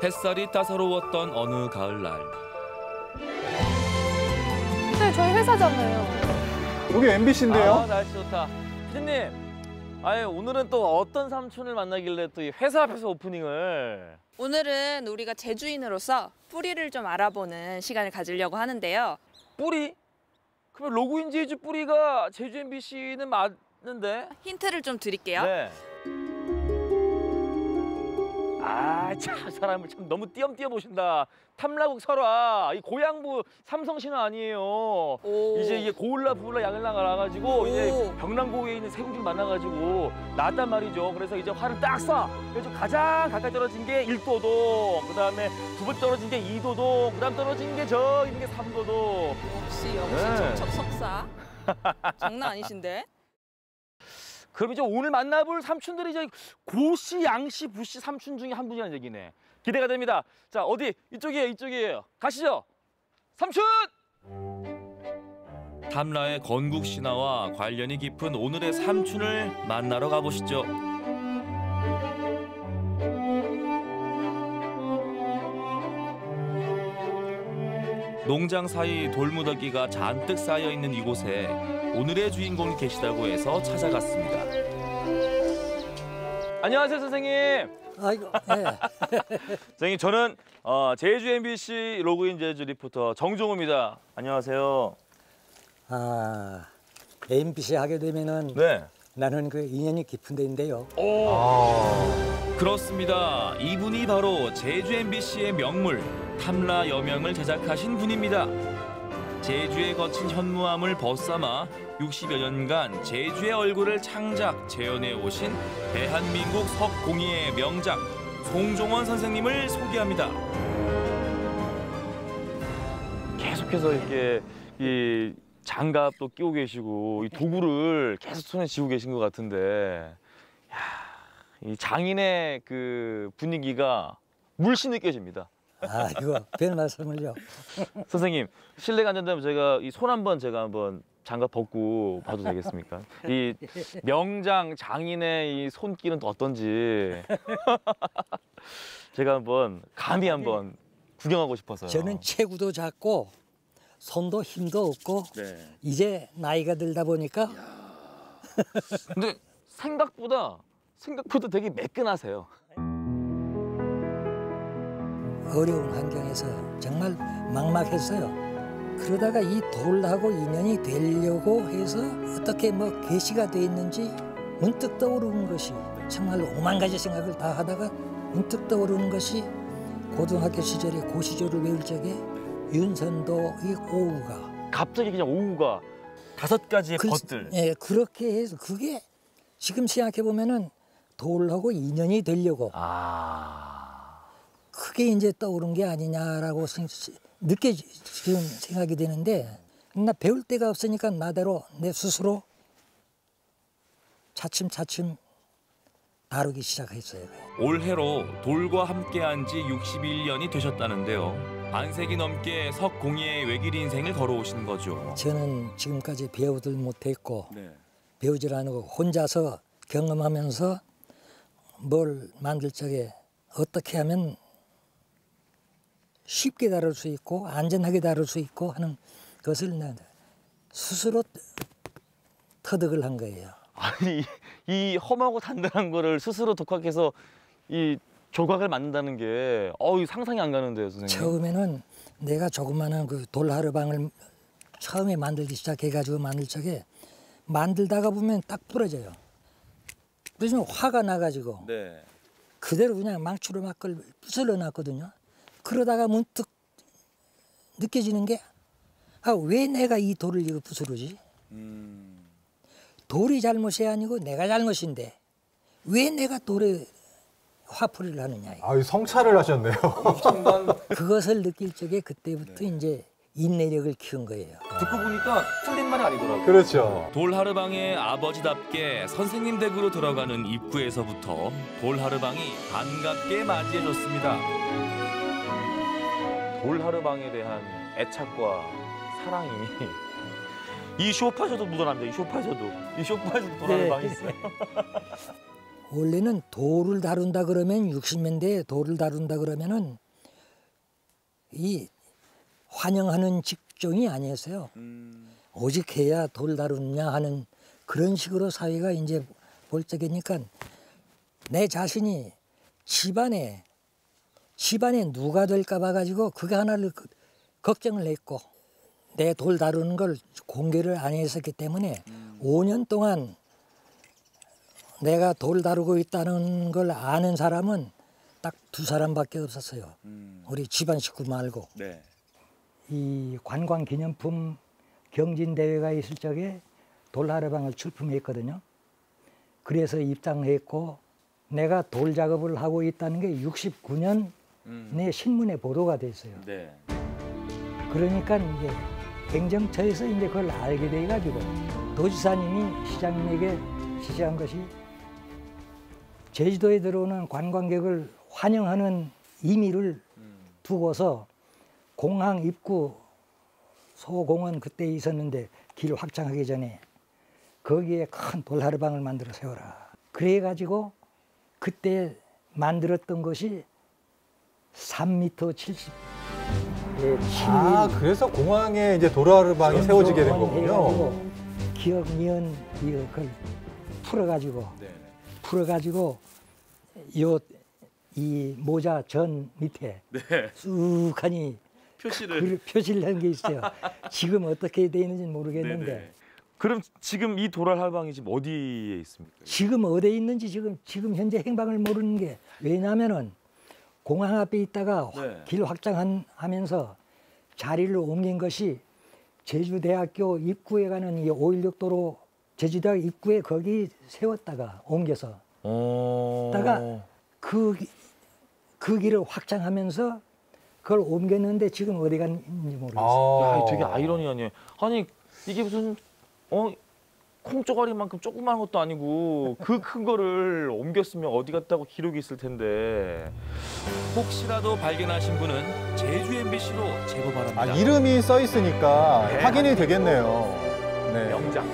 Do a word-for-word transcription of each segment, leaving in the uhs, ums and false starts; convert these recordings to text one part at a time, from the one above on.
햇살이 따사로웠던 어느 가을날. 네, 저희 회사잖아요. 여기 엠비씨인데요? 아, 날씨 좋다. 피디님, 아예 오늘은 또 어떤 삼촌을 만나길래 또 이 회사 앞에서 오프닝을. 오늘은 우리가 제주인으로서 뿌리를 좀 알아보는 시간을 가지려고 하는데요. 뿌리? 그러면 로그인 제주 뿌리가 제주 엠비씨는 맞는데? 힌트를 좀 드릴게요. 네. 아, 참 사람을 참 너무 띄엄띄엄 보신다. 탐라국 설화, 이 고향부 삼성신화 아니에요. 오. 이제 이게 고을라 부을라 양을라 나가지고 오. 이제 병랑고에 있는 세군주를 만나가지고 나왔단 말이죠. 그래서 이제 화를 딱 쏴. 그래서 가장 가까이 떨어진 게 일도동, 그다음에 두 번 떨어진 게 이도동, 그다음 떨어진 게 저 있는 게 삼도동. 역시 역시 네. 정첩 석사. 장난 아니신데? 그럼 이제 오늘 만나볼 삼촌들이 이제 고씨, 양씨, 부씨 삼촌 중에 한 분이라는 얘기네. 기대가 됩니다. 자, 어디? 이쪽이에요, 이쪽이에요. 가시죠. 삼촌! 탐라의 건국 신화와 관련이 깊은 오늘의 삼촌을 만나러 가보시죠. 농장 사이 돌무더기가 잔뜩 쌓여 있는 이곳에 오늘의 주인공이 계시다고 해서 찾아갔습니다. 안녕하세요, 선생님. 아이고, 네. 선생님, 저는 어, 제주 엠비씨 로그인 제주 리포터 정종호입니다. 안녕하세요. 아, 엠비씨 하게 되면은 네. 나는 그 인연이 깊은 데인데요. 오. 아. 그렇습니다. 이분이 바로 제주 엠비씨의 명물 탐라 여명을 제작하신 분입니다. 제주에 거친 현무암을 벗삼아 육십여 년간 제주의 얼굴을 창작, 재현해 오신 대한민국 석공예의 명작 송종원 선생님을 소개합니다. 계속해서 이렇게 이 장갑도 끼고 계시고 이 도구를 계속 손에 쥐고 계신 것 같은데, 야, 이 장인의 그 분위기가 물씬 느껴집니다. 아이고, 별 말씀을요. 선생님, 실례가 안 된다면 제가 이 손 한번 제가 한번 장갑 벗고 봐도 되겠습니까? 이 명장 장인의 이 손길은 또 어떤지 제가 한번 감히 한번 구경하고 싶어서요. 저는 체구도 작고 손도 힘도 없고 네. 이제 나이가 들다 보니까 근데 생각보다 생각보다 되게 매끈하세요. 어려운 환경에서 정말 막막했어요. 그러다가 이 돌하고 인연이 되려고 해서 어떻게 뭐 계시가 돼 있는지 문득 떠오르는 것이, 정말 오만 가지 생각을 다 하다가 문득 떠오르는 것이 고등학교 시절에 고시조를 외울 적에 윤선도의 오우가 갑자기 그냥 오후가 다섯 가지의 그, 것들. 예, 그렇게 해서 그게 지금 생각해 보면은 돌하고 인연이 되려고 아. 그게 이제 떠오른 게 아니냐라고 생, 늦게 지금 생각이 되는데, 나 배울 데가 없으니까 나대로 내 스스로 차츰차츰 다루기 시작했어요. 올해로 돌과 함께한 지 육십일 년이 되셨다는데요. 반세기 넘게 석공예의 외길 인생을 걸어오신 거죠. 저는 지금까지 배우들 못했고 네. 배우질 않고 혼자서 경험하면서 뭘 만들 적에 어떻게 하면 쉽게 다룰 수 있고 안전하게 다룰 수 있고 하는 것을 난 스스로 터득을 한 거예요. 아니 이 험하고 단단한 거를 스스로 독학해서 이 조각을 만든다는 게 어우 상상이 안 가는데요, 선생님. 처음에는 내가 조그마한 그 돌하르방을 처음에 만들기 시작해가지고 만들 적에 만들다가 보면 딱 부러져요. 그래서 화가 나가지고 네. 그대로 그냥 망치로 막 그걸 부술러 놨거든요. 그러다가 문득 느껴지는 게, 아, 왜 내가 이 돌을 이거 부수르지? 음. 돌이 잘못이 아니고 내가 잘못인데 왜 내가 돌에 화풀이를 하느냐. 아, 성찰을 하셨네요. 그것을 느낄 적에 그때부터 네. 이제 인내력을 키운 거예요. 듣고 보니까 틀린 말이 아니더라고요. 그렇죠. 돌하르방의 아버지답게 선생님 댁으로 들어가는 입구에서부터 돌하르방이 반갑게 맞이해줬습니다. 돌하르방에 대한 애착과 사랑이 이 쇼파에서도 묻어납니다. 이 쇼파에서도 이 쇼파에서도 돌하르방이 네. 있어요. 원래는 돌을 다룬다 그러면 육십 년대에 돌을 다룬다 그러면은 이 환영하는 직종이 아니었어요. 음. 오직 해야 돌 다루느냐 하는 그런 식으로 사회가 이제 볼 적이니까 내 자신이 집안에 집안에 누가 될까 봐 가지고 그게 하나를 그- 걱정을 했고 내 돌 다루는 걸 공개를 안 했었기 때문에 음. 오 년 동안 내가 돌 다루고 있다는 걸 아는 사람은 딱 두 사람밖에 없었어요. 음. 우리 집안 식구 말고. 네. 이 관광 기념품 경진 대회가 있을 적에 돌하르방을 출품했거든요. 그래서 입장했고 내가 돌 작업을 하고 있다는 게 육십구 년에 음. 신문에 보도가 됐어요. 네. 그러니까 이제 행정처에서 이제 그걸 알게 돼 가지고 도지사님이 시장님에게 지시한 것이 제주도에 들어오는 관광객을 환영하는 의미를 음. 두고서 공항 입구 소공원 그때 있었는데 길 확장하기 전에 거기에 큰 돌하르방을 만들어 세워라. 그래 가지고 그때 만들었던 것이 삼 미터 칠십. 예, 아, 그래서 공항에 이제 도라르방이 세워지게 된 거군요. 기억 니은 이걸 풀어가지고 네. 풀어가지고 요 이 모자 전 밑에 네. 쑥하니 표시를. 그 표시를 한 게 있어요. 지금 어떻게 돼 있는지는 모르겠는데 네네. 그럼 지금 이 도랄할방이 지금 어디에 있습니까? 지금 어디에 있는지 지금 지금 현재 행방을 모르는 게 왜냐하면은 공항 앞에 있다가 네. 길 확장하면서 자리를 옮긴 것이 제주대학교 입구에 가는 이 오일육 도로 제주대학 입구에 거기 세웠다가 옮겨서 어. 다가 그, 그 길을 확장하면서 그걸 옮겼는데 지금 어디 갔는지 모르겠어요. 야, 아, 이거 되게 아이러니하네. 아니 이게 무슨 어 콩조가리만큼 조그만 것도 아니고 그 큰 거를 옮겼으면 어디 갔다고 기록이 있을 텐데. 혹시라도 발견하신 분은 제주 엠비씨로 제보 바랍니다. 아, 이름이 써 있으니까 네. 확인이 되겠네요. 네. 명장.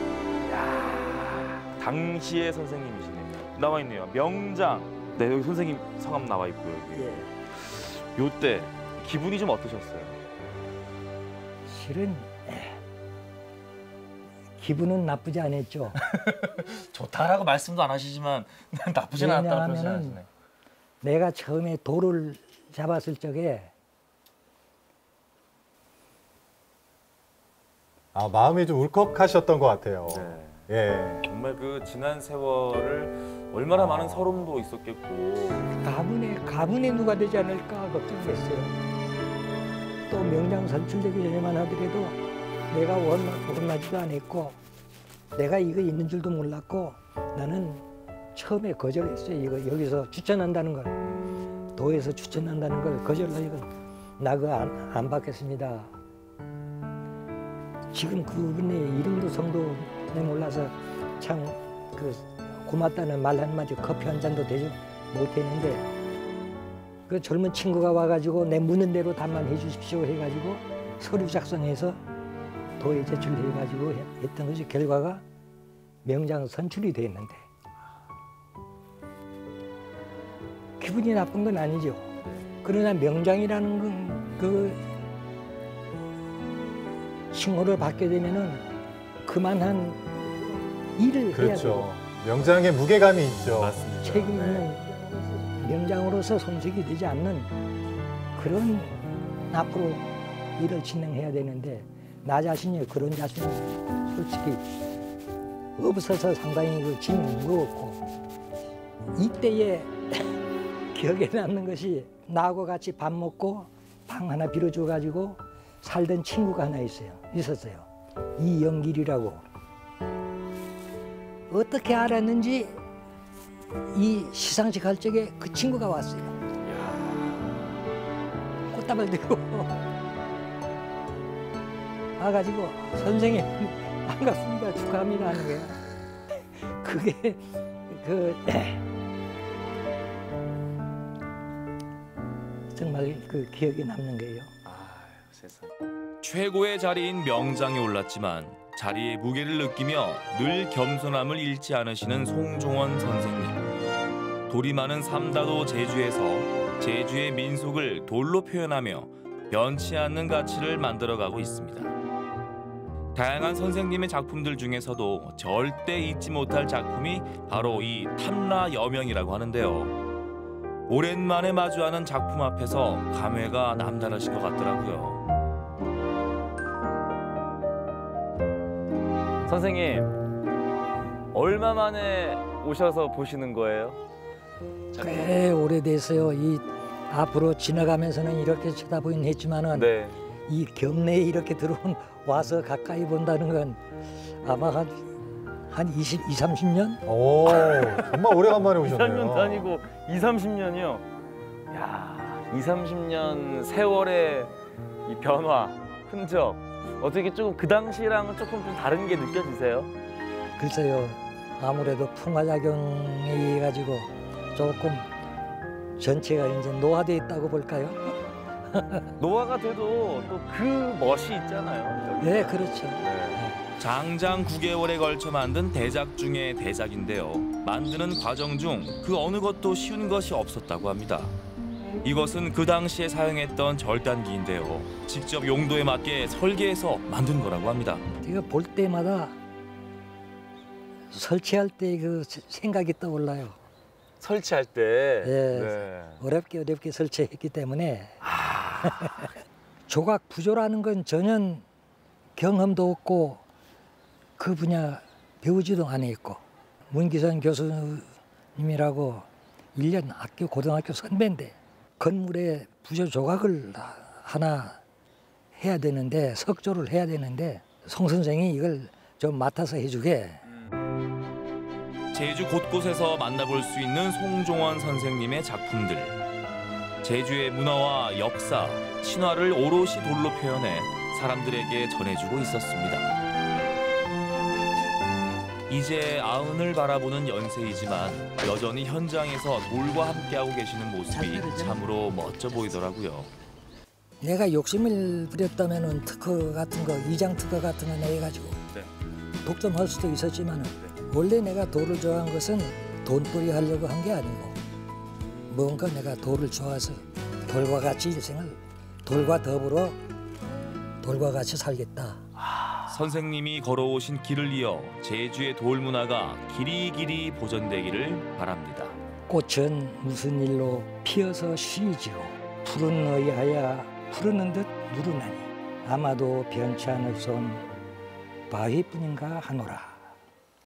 야, 당시의 선생님이시네요. 나와 있네요. 명장. 네, 여기 선생님 성함 나와 있고요. 여기. 예. 요때 기분이 좀 어떠셨어요? 실은 에, 기분은 나쁘지 않았죠. 좋다라고 말씀도 안 하시지만 나쁘진 않다고 왜냐하면은 표현하시네. 내가 처음에 돌을 잡았을 적에 아, 마음이 좀 울컥하셨던 것 같아요. 네. 예. 정말 그 지난 세월을 얼마나 많은 서름도 있었겠고. 가문에 가문에 누가 되지 않을까 걱정됐어요. 또 명장 선출되기 전에만 하더라도 내가 원하, 원하지도 않았고 내가 이거 있는 줄도 몰랐고 나는 처음에 거절했어요. 이거 여기서 추천한다는 걸 도에서 추천한다는 걸 거절하고 나 그거 안, 안 받겠습니다. 지금 그분의 이름도 성도 몰라서 참 그 고맙다는 말 한마디 커피 한 잔도 대접 못했는데 그 젊은 친구가 와가지고 내 묻는 대로 답만 해주십시오 해가지고 서류 작성해서 도에 제출해가지고 했던 것이 결과가 명장 선출이 됐는데 기분이 나쁜 건 아니죠. 그러나 명장이라는 건 그 칭호를 받게 되면은 그만한 일을 해야 그렇죠. 되고 명장의 무게감이 있죠. 맞습니다. 책임 있는 명장으로서 손색이 되지 않는 그런 앞으로 일을 진행해야 되는데 나 자신이 그런 자신이 솔직히 없어서 상당히 그 짐이 무거웠고 이때에 기억에 남는 것이 나하고 같이 밥 먹고 방 하나 빌어줘 가지고 살던 친구가 하나 있어요. 있었어요. 이영길이라고. 어떻게 알았는지 이 시상식 할 적에 그 친구가 왔어요. 꽃다발 들고 와가지고 선생님 반갑습니다 축하합니다 하는 거예요. 그게 그 정말 그 기억에 남는 거예요. 아, 세상. 최고의 자리인 명장에 올랐지만 자리의 무게를 느끼며 늘 겸손함을 잃지 않으시는 송종원 선생님. 돌이 많은 삼다도 제주에서 제주의 민속을 돌로 표현하며 변치 않는 가치를 만들어가고 있습니다. 다양한 선생님의 작품들 중에서도 절대 잊지 못할 작품이 바로 이 탐라 여명이라고 하는데요. 오랜만에 마주하는 작품 앞에서 감회가 남다르신 것 같더라고요. 선생님, 얼마 만에 오셔서 보시는 거예요? 꽤 오래됐어요. 이 앞으로 지나가면서는 이렇게 쳐다보긴 했지만은 네. 이 경내에 이렇게 들어온 와서 가까이 본다는 건 아마 한, 한 이십, 이십, 삼십 년? 오, 정말 오래간만에 오셨네요. 삼 년도 아니고 이십, 삼십 년이요. 야, 이십, 삼십 년 세월의 이 변화, 흔적. 어떻게 조금 그 당시랑은 조금 좀 다른 게 느껴지세요? 글쎄요. 아무래도 풍화작용에 의해 가지고 조금 전체가 이제 노화돼 있다고 볼까요? 노화가 돼도 또 그 멋이 있잖아요. 네, 그렇죠. 장장 구 개월에 걸쳐 만든 대작 중의 대작인데요. 만드는 과정 중 그 어느 것도 쉬운 것이 없었다고 합니다. 이것은 그 당시에 사용했던 절단기인데요. 직접 용도에 맞게 설계해서 만든 거라고 합니다. 제가 볼 때마다 설치할 때 그 생각이 떠올라요. 설치할 때. 예. 네. 어렵게 어렵게 설치했기 때문에 조각 부조라는 건 전혀 경험도 없고 그 분야 배우지도 안 했고 문기선 교수님이라고 일 년 학교 고등학교 선배인데 건물에 부조 조각을 하나 해야 되는데 석조를 해야 되는데 송 선생이 이걸 좀 맡아서 해주게. 제주 곳곳에서 만나볼 수 있는 송종원 선생님의 작품들. 제주의 문화와 역사, 신화를 오롯이 돌로 표현해 사람들에게 전해주고 있었습니다. 이제 아흔을 바라보는 연세이지만 여전히 현장에서 돌과 함께하고 계시는 모습이 참으로 멋져 보이더라고요. 내가 욕심을 부렸다면은 특허 같은 거, 이장 특허 같은 거 내가지고 네. 독점할 수도 있었지만은 원래 내가 돌을 좋아한 것은 돈벌이 하려고 한 게 아니고 뭔가 내가 돌을 좋아해서 돌과 같이 일생을 돌과 더불어 돌과 같이 살겠다. 선생님이 걸어오신 길을 이어 제주의 돌 문화가 길이길이 보존되기를 바랍니다. 꽃은 무슨 일로 피어서 쉬지요. 푸른 의하야 푸르는 듯 누르나니 아마도 변치 않을 손 바위뿐인가 하노라.